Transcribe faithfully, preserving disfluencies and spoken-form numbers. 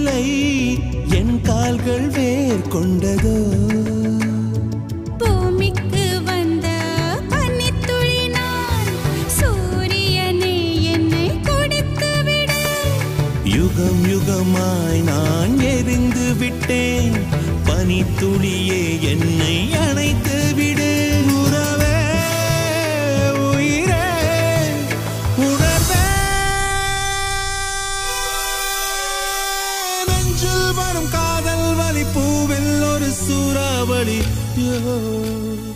இல்லை என் கால்கள் வேர் கொண்டதோ பூமிக்கு வந்த பனித்துளி நான் சூரியனே என்னை குடித்து விடு யுகம் யுகமாய் நான் எரிந்து விட்டேன் பனித்துளியே என்னை அணைத்து விடு உறவே உயிரே உணர்வே நெஞ்சில் வரும் காதல் வலி பூவில் ஒரு சூறாவளி யோ